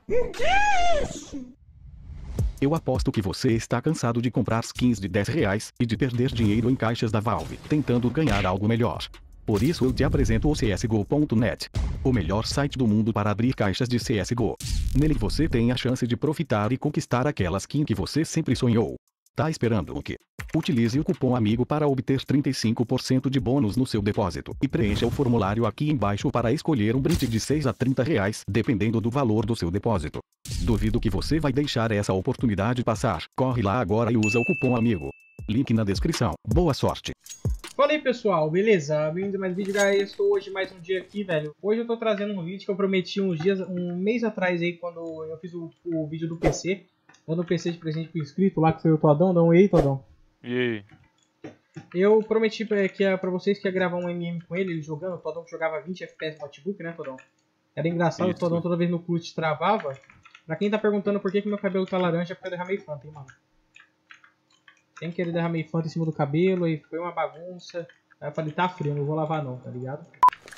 Eu aposto que você está cansado de comprar skins de R$ 10 e de perder dinheiro em caixas da Valve, tentando ganhar algo melhor. Por isso eu te apresento o CSGO.net, o melhor site do mundo para abrir caixas de CSGO. Nele você tem a chance de profitar e conquistar aquela skin que você sempre sonhou. Tá esperando o quê? Utilize o cupom AMIGO para obter 35% de bônus no seu depósito e preencha o formulário aqui embaixo para escolher um brinde de R$ 6 a R$ 30, dependendo do valor do seu depósito. Duvido que você vai deixar essa oportunidade passar. Corre lá agora e usa o cupom AMIGO. Link na descrição. Boa sorte! Fala aí pessoal, beleza? Bem-vindo a mais um vídeo, galera. Estou hoje mais um dia aqui, velho. Hoje eu tô trazendo um vídeo que eu prometi um mês atrás aí, quando eu fiz o vídeo do PC. Dando o PC de presente pro inscrito lá, que foi o Todão. Dá um ei, Todão. E aí? Eu prometi pra vocês que ia gravar um MM com ele jogando. O Todão que jogava 20 FPS no notebook, né, Todão? Era engraçado, Isso. o Todão toda vez no CUT travava. Pra quem tá perguntando por que meu cabelo tá laranja, é porque eu derramei Fanta, hein, mano. Sem querer derramei Fanta em cima do cabelo, aí foi uma bagunça. Aí eu falei, tá frio, não vou lavar não, tá ligado?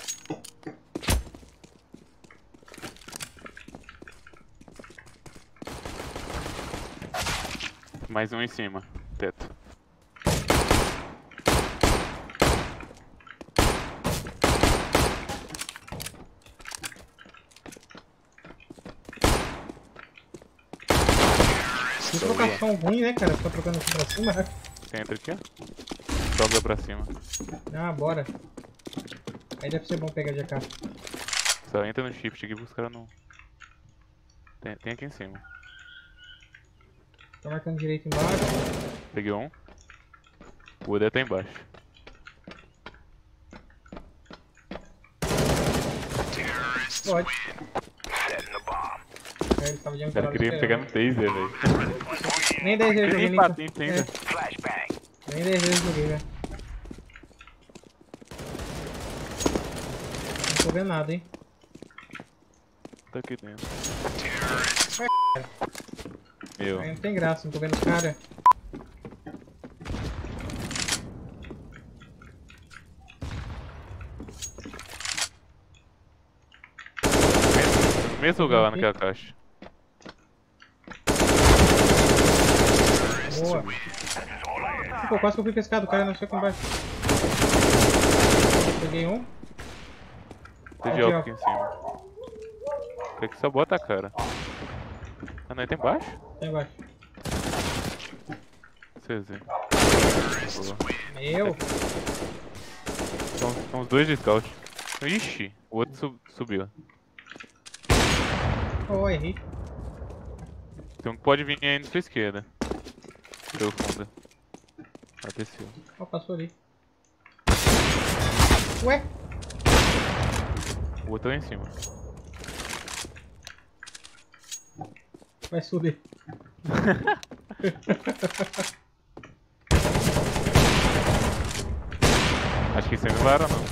Mais um em cima, teto. Que trocação ruim, né, cara? Ficar trocando aqui pra cima, né? Você entra aqui, ó. Dobra pra cima. Ah, bora. Aí deve ser bom pegar de AK. Só entra no shift aqui pros caras não... Tem aqui em cima. Tô marcando direito embaixo. Peguei um. O outro tá embaixo. Pode. É, ele tava de O cara queria me pegar no taser, velho. Nem 10 vezes joguei, Nem patente ainda. Nem 10 vezes joguei, velho. Não tô vendo nada, hein. Tá aqui dentro. Aí Meu. não tem graça, não tô vendo os caras. No mesmo lugar lá naquela caixa. Boa. Pô, quase que eu fui pescado, o cara não sei como vai. Peguei um. Tem de álcool aqui em cima. Quer que só bota a cara. Ah, não, ele tá embaixo? Tá embaixo. CZ. Meu. São os dois de scout. Ixi, o outro subiu. Oh, errei. Tem um que pode vir aí na sua esquerda. Pelo fundo. Ah, desceu. Ó, passou ali. Ué? O outro lá em cima. Vai subir. Acho que isso aí não vai era não.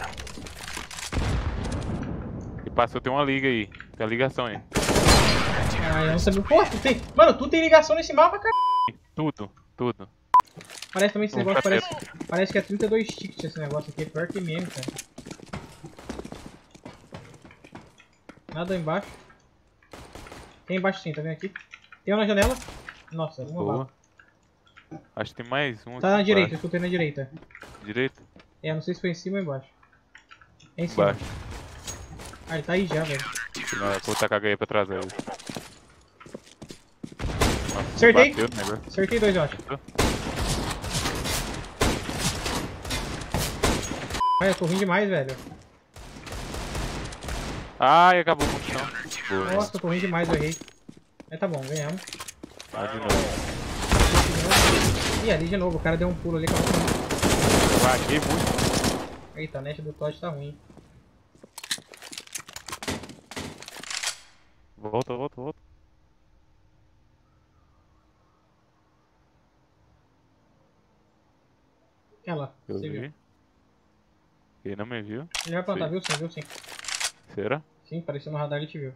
E passou, tem uma liga aí. Tem uma ligação aí. Ah, eu não sabia. Pô, tu tem. Mano, tu tem ligação nesse mapa, cara. Tudo. Parece também esse Vamos negócio, pra parece que é 32 tickets esse negócio aqui. É pior que meme, cara. Nada aí embaixo. Tem embaixo sim, tá vendo aqui? Tem um na janela. Nossa, uma Boa. bala. Acho que tem mais um Tá na aqui direita, eu embaixo. escutei na direita. Direita? É, não sei se foi em cima ou embaixo. É em cima. Embaixo. Ah, ele tá aí já, velho. Não, vou tacar a aí pra trás dele. Nossa, Acertei. bateu no negócio. Acertei dois, eu acho. Ai, eu tô ruim demais, velho. Ai, acabou com o chão. Boa. Nossa, eu tô ruim demais, eu errei. Mas tá bom, ganhamos. Ah, de novo. Ih, ali de novo, o cara deu um pulo ali. Acabou. Vaguei muito. Eita, a net do Todd tá ruim. Volta. Olha lá, Eu você viu. vi. Ele não me viu. Ele vai plantar, Sim. viu sim. Será? Sim, apareceu no radar, ele te viu.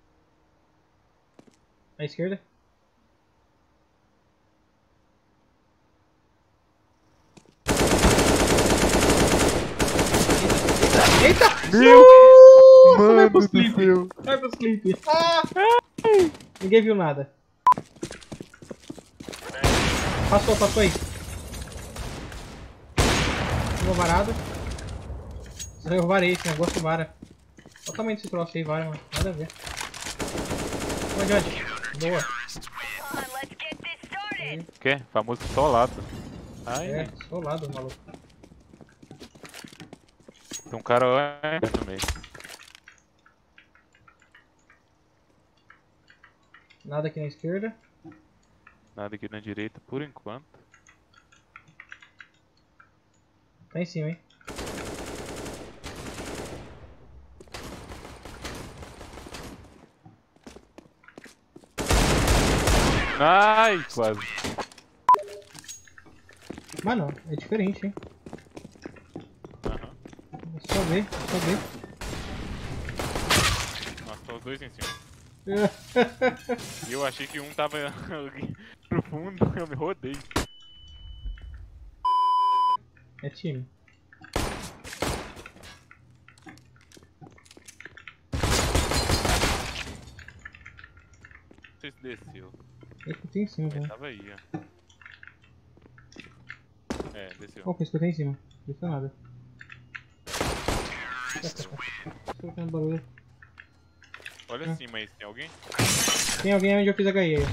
À esquerda. Eita! Meu! Vai pros do clipes. céu. Vai pros clipes. Ah! Ninguém viu nada. Passou aí. Ficou varado. Eu varei esse negócio, vara. Olha o tamanho desse troço aí, vara, mano. Nada a ver. Onde? Boa. O quê? Famoso solado. Ai, É, solado, maluco. tem um cara lá no meio. Nada aqui na esquerda. Nada aqui na direita por enquanto. Tá em cima, hein? Ai, quase. Mas não, é diferente, hein? Aham. É só ver. Nossa, tá os dois em cima. E eu achei que um tava ali pro fundo, eu me rodei. É time. Não sei se desceu. Eu escutei em cima, Ele velho. tava aí, ó. É, desceu. Opa, escutei em cima. Não deu nada. Escutando barulho. Olha acima aí, tem alguém? Tem alguém onde eu fiz a HE aí.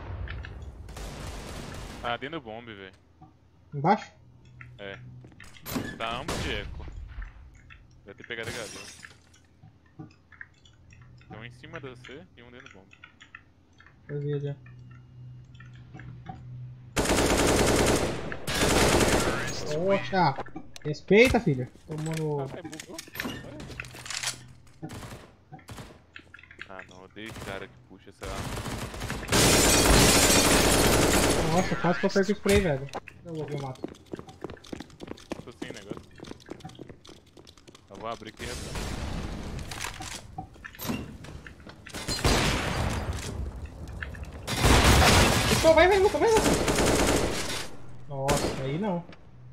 Ah, dentro do bombe, velho. Embaixo? É. Tá ambos de eco. Deve ter pegado a galera. Tem um em cima de você e um dentro do bombe. Eu vi ali, ó. Poxa! Respeita, filha. Tomando. Ai, bugou? Olha. Ah, não, odeio esse cara que puxa essa arma. Nossa, quase que eu perco o spray, velho. Eu mato. Tô sem negócio. Eu vou abrir aqui reto. Então, vai, Luca, vai, Luca. Nossa, aí não.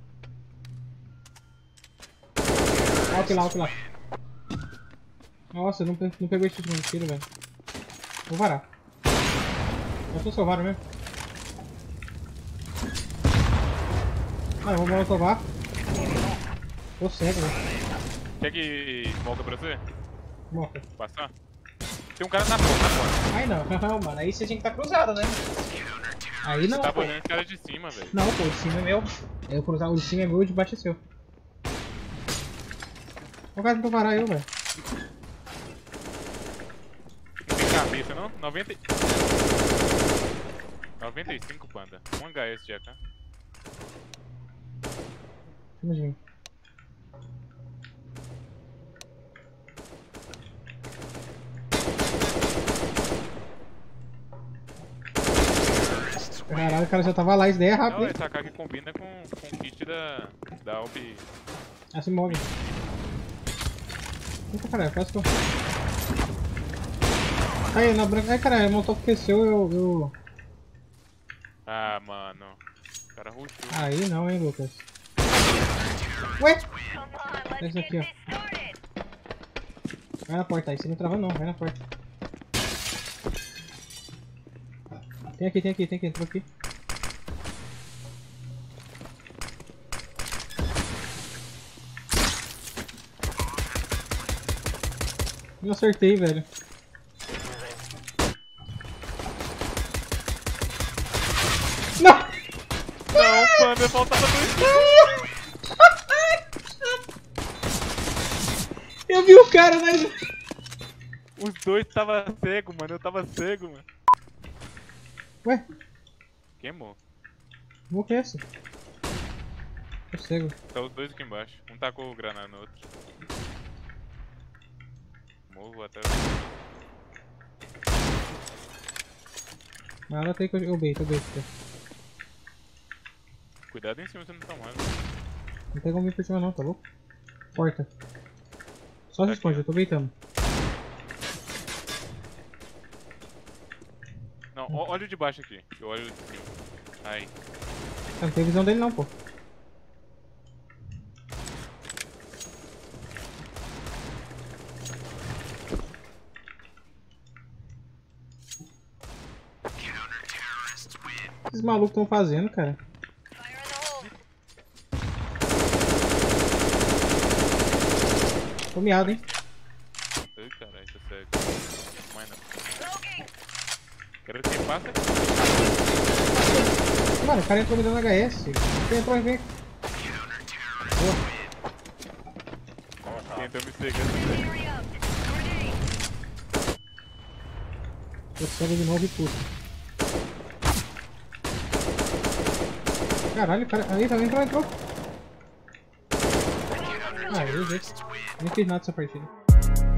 Olha lá. Nossa, não pegou esse último tiro, velho. Vou varar. Eu tô salvado mesmo. Ah, eu vou molotovar. Tô cego, velho. Quer que volta pra você? Morta. Passar? Tem um cara na porta, Aí não, mano. Aí você tinha que estar cruzado, né? Aí não. Você tá pô. olhando esse cara de cima, velho. Não, pô, o de cima é meu. Eu cruzar o de cima é meu e o de baixo é seu. O cara tentou parar eu, velho. Não tem cabeça, não? 95, panda. 1 HS de AK. Imagina. Caralho, o cara já tava lá, isso daí é rápido, Não, hein? essa AK que combina com o kit da AWP. Ah, se move. Eita, caralho, quase que eu... Aí, na branca... Ai, caralho, o molotov aqueceu, eu... Ah, mano. O cara rushou. Aí não, hein, Lucas. Ué? Esse aqui, ó. Vai na porta aí, você não trava não, vai na porta. Tem aqui, entrou aqui. Não acertei, velho. Não! Não, panda, faltava 2. Eu vi o cara, mas... Os dois tava cego, mano. Eu tava cego, mano. Ué? Queimou. Vou que é essa? Tô cego. Tá os dois aqui embaixo. Um tacou o granada no outro. Morro até. Nada tem que eu bait. Cuidado em cima, você não tá mal. Não tem como vir por cima não, tá louco? Porta. Só se Tá esconde, aqui, eu tô baitando. Não, olha o de baixo aqui. Eu olho o de cima. Aí. Não tem visão dele não, pô. que esses malucos estão fazendo, cara? Tô miado, hein? Ai, caralho, tá cego. Mas não. Quero que quem passa. Mano, o cara entrou me dando HS. Quem entrou, vem. Boa. Quem entrou me pegando. Eu cego de novo e puto. Caralho, o cara. Aí, entrou. Ah, eu nem fiz nada dessa partida.